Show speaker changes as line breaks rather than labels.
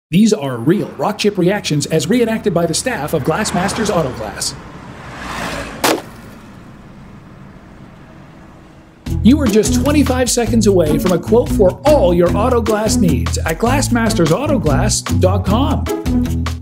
These are real rock chip reactions as reenacted by the staff of GlassMasters Autoglass. You are just 25 seconds away from a quote for all your auto glass needs at GlassMastersAutoglass.com.